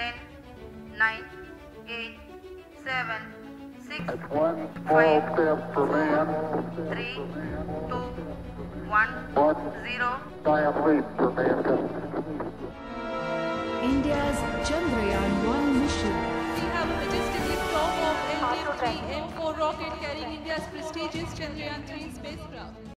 10, 9, 8, 7, 6, That's one 5, small step for 4, man, 3, 2, 1, one 0. giant leap for mankind. India's Chandrayaan-1 mission. We have a majestic liftoff of LTF-3 M4 rocket carrying India's prestigious Chandrayaan-3 spacecraft.